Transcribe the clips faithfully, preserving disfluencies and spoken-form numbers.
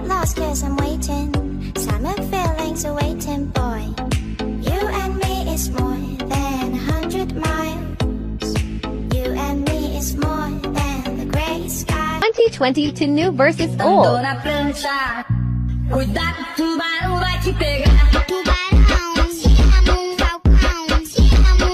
get lost cause I'm waiting. Summer feelings are waiting, boy. You and me is more than a hundred miles. You and me is more than the gray sky. twenty twenty-two New versus Old. Cuidado, tubarão vai te pegar. Tubarão, te amo, falcão, te amo,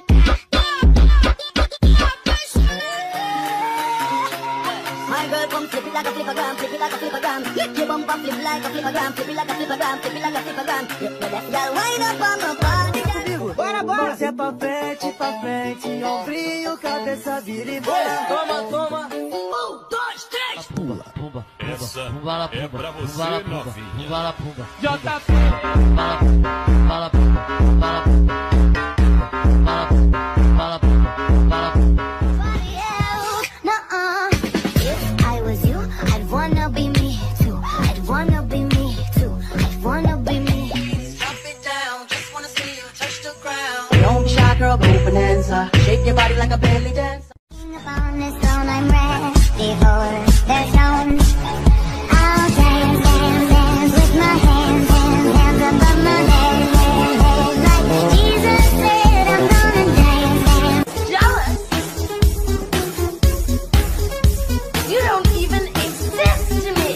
My girl come flip it like a flippergram, flip it like a flippergram. Your bumper flip like a flippergram, flip it like a flippergram, flip it like a flippergram. Your left girl wind up on the body. Bora, bora! Você é pra frente, pra frente, ombrinho, cabeça, vira e bora. Toma, toma! Um, dois, três! Pumba, pumba, Essa pumba, é pra você, pumba, pumba, novinha. pumba, pumba. J P! Pumba, pumba, pumba, pumba, pumba, pumba, pumba, pumba. nuh-uh. If I was you, I'd wanna be me too. I'd wanna be me too. I'd wanna be me. Drop it down, just wanna see you touch the ground. Don't be shy, girl, go bonanza. Shake your body like a belly dancer. Upon this throne, I'm ready for the throne. I'll dance, dance, dance with my hands, hands, hands above my head, head, head. Like Jesus said, I'm gonna dance, dance. Jealous? You don't even exist to me.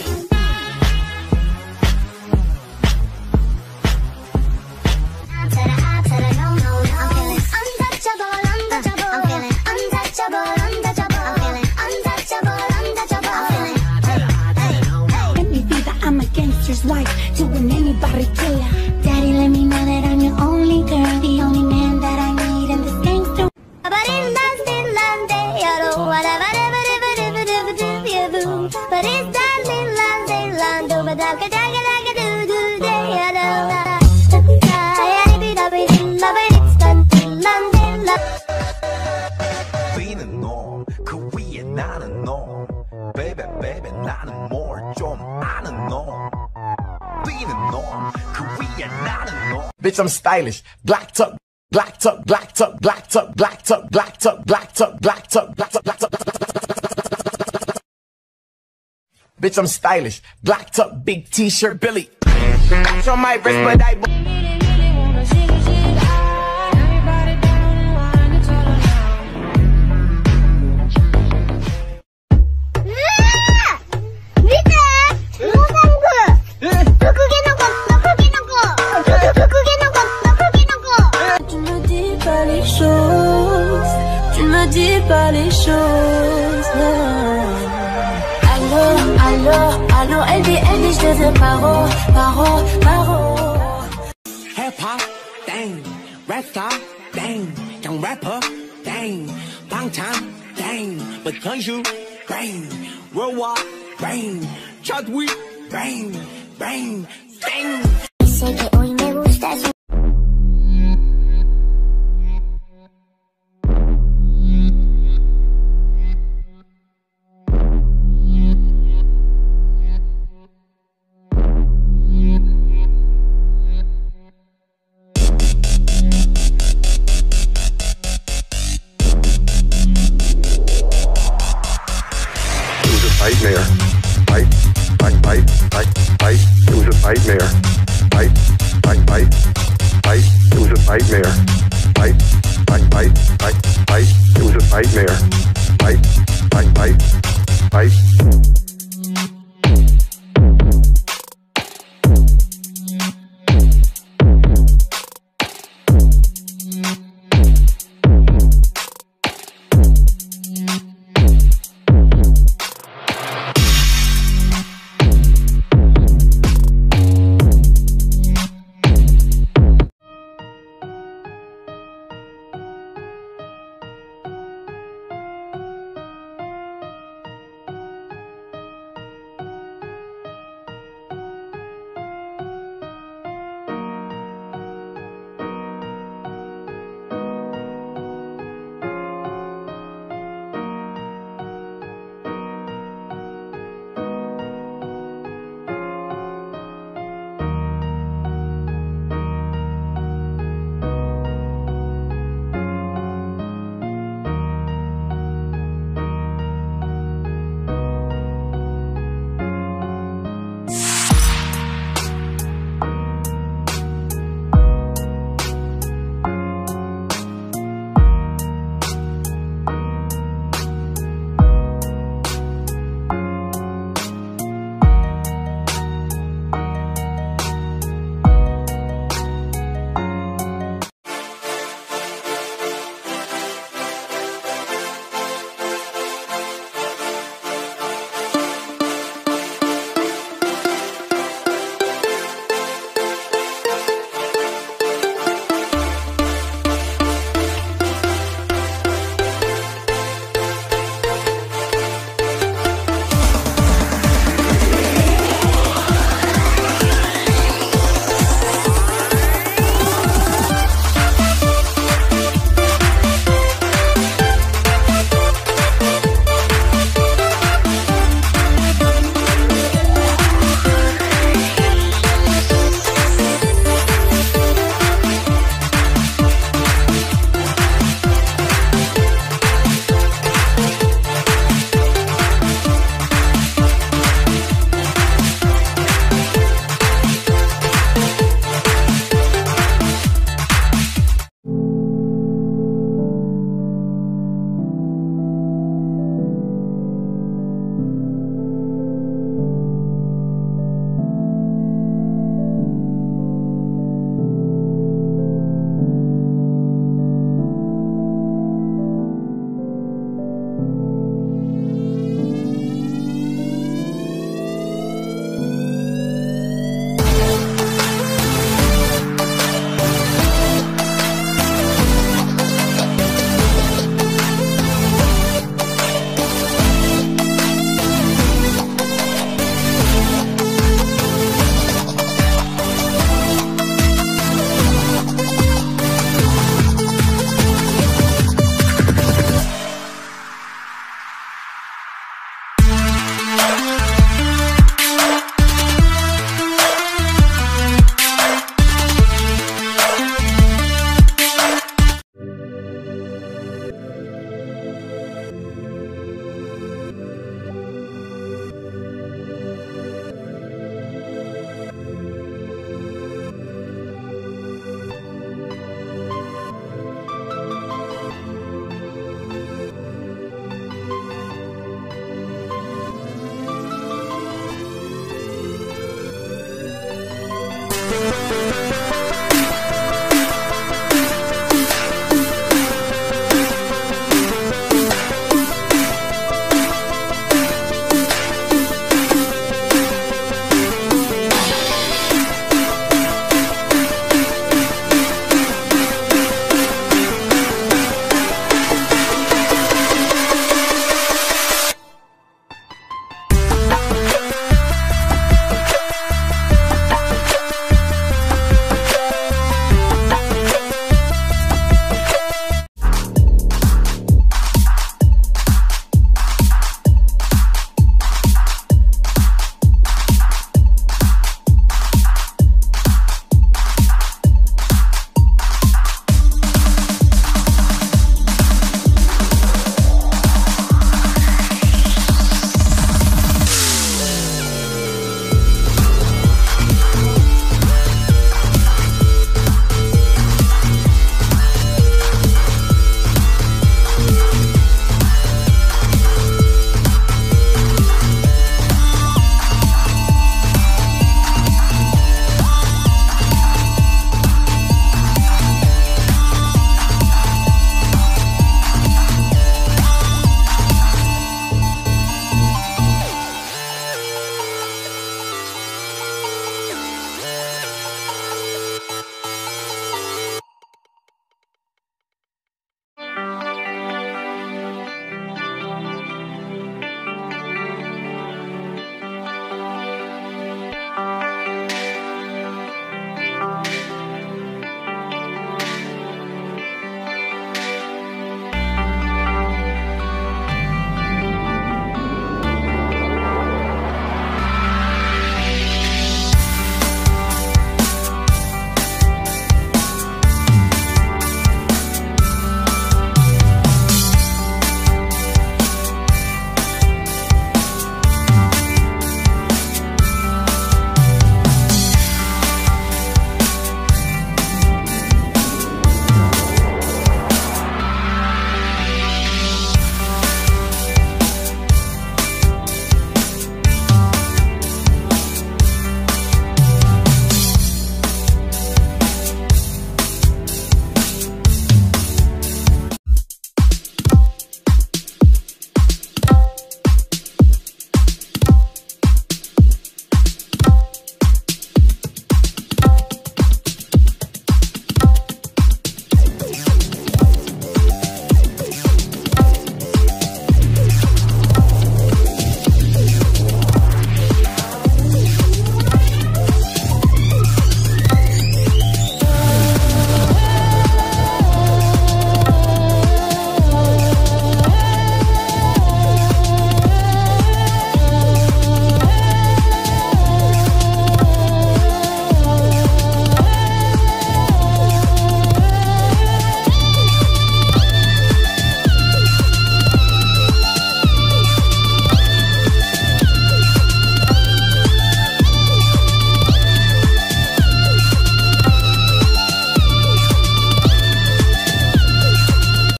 I to the I to the no, no, no. I'm feeling untouchable, untouchable. I'm feeling untouchable, untouchable. I'm feeling untouchable, untouchable. I'm feeling hey, hey, hey. En mi vida, I'm a gangster's wife, doing anybody killer. Daddy, let me know that I'm your only girl, the only man that I need in this gangster. But in that little land, they are whatever, whatever, whatever, whatever, whatever. But it's that little land, they land, do but I could, I could, I could do, do, they are the. Be는 너, 그 위에 나는 너. Baby, baby, 나는 more 좀 아는 너. Be는 너, 그 위에 나는 너. Bitch, I'm stylish, blacked up, blacked up, blacked up, blacked up, blacked up, blacked up, blacked up, blacked up, blacked up, blacked up. Bitch, I'm stylish, blacked up, big T-shirt, Billy. Watch on my wrist, but I. Dis pas les choses, non. Allô, allô, allô, L B, L B, je te veux paro, paro, paro. Hip hop, dang. Rap star, dang. Young rapper, dang. Bangtan, dang. Because you, brain. Worldwide, brain. Chadwick, brain. Brain, dang. Sé que hoy me gustas. Nightmare. Fight, fight, fight, fight, fight. It was a nightmare. Fight, fight, fight, fight. It was a nightmare. Fight, fight, fight, fight, fight. It was a nightmare. Fight, fight, fight, fight.